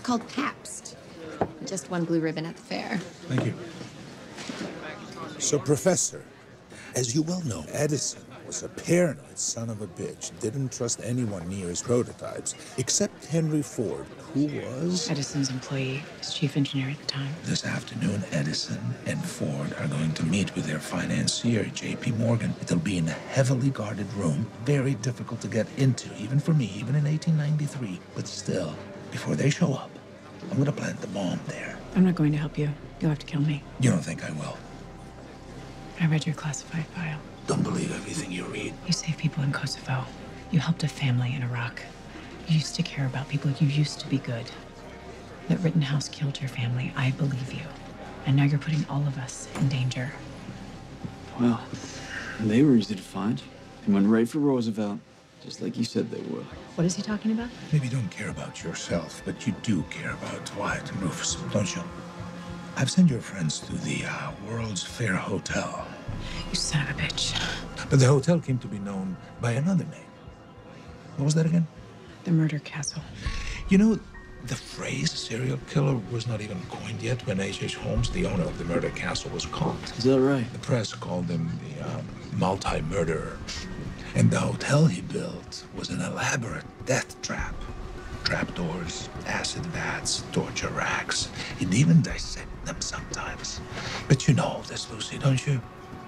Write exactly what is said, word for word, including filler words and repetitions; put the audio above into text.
It's called Pabst. Just won blue ribbon at the fair. Thank you. So, Professor, as you well know, Edison was a paranoid son of a bitch, didn't trust anyone near his prototypes, except Henry Ford, who was... Edison's employee, his chief engineer at the time. This afternoon, Edison and Ford are going to meet with their financier, J P Morgan. It'll be in a heavily guarded room, very difficult to get into, even for me, even in eighteen ninety-three. But still, before they show up, I'm going to plant the bomb there. I'm not going to help you. You'll have to kill me. You don't think I will? I read your classified file. Don't believe everything you read. You saved people in Kosovo. You helped a family in Iraq. You used to care about people. You used to be good. That Rittenhouse killed your family. I believe you. And now you're putting all of us in danger. Well, they were easy to find. They went right for Roosevelt, just like you said they would. What is he talking about? Maybe you don't care about yourself, but you do care about Wyatt and Rufus, don't you? I've sent your friends to the uh, World's Fair Hotel. You son of a bitch. But the hotel came to be known by another name. What was that again? The Murder Castle. You know, the phrase serial killer was not even coined yet when H H. Holmes, the owner of the Murder Castle, was caught. Is that right? The press called him the um, multi-murderer. And the hotel he built was an elaborate death trap. Trapdoors, acid vats, torture racks. He'd even dissect them sometimes. But you know this, Lucy, don't you?